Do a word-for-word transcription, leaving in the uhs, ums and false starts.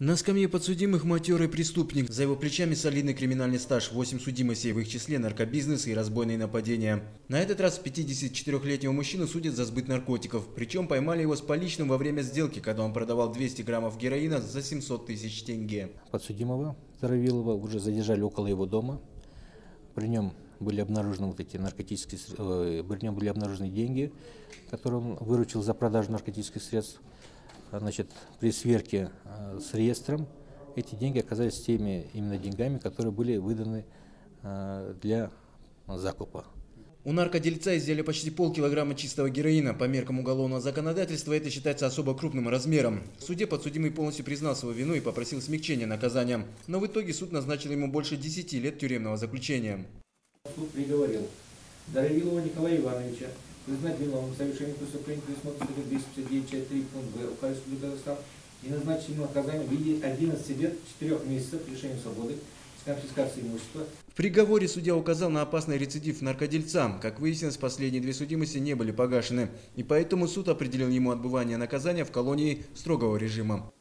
На скамье подсудимых матерый преступник. За его плечами солидный криминальный стаж, восемь судимостей, в их числе наркобизнес и разбойные нападения. На этот раз пятидесятичетырёхлетнего мужчину судят за сбыт наркотиков. Причем поймали его с поличным во время сделки, когда он продавал двести граммов героина за семьсот тысяч тенге. Подсудимого Заравилова уже задержали около его дома. При нем были обнаружены вот эти наркотические, э, при нем были обнаружены деньги, которые он выручил за продажу наркотических средств. Значит, при сверке э, с реестром эти деньги оказались теми именно деньгами, которые были выданы э, для закупа. У наркодельца изъяли почти полкилограмма чистого героина. По меркам уголовного законодательства это считается особо крупным размером. В суде подсудимый полностью признал свою вину и попросил смягчения наказания. Но в итоге суд назначил ему больше десяти лет тюремного заключения. Суд приговорил Заравилова Николая Ивановича признать виновным в совершении преступления, предусмотренного статьей двести пятьдесят девять часть три пункт Б УК Республики Казахстан, и назначить ему наказание в виде одиннадцати лет четырёх месяцев лишения свободы с конфискацией имущества. В приговоре судья указал на опасный рецидив наркодельца. Как выяснилось, последние две судимости не были погашены, и поэтому суд определил ему отбывание наказания в колонии строгого режима.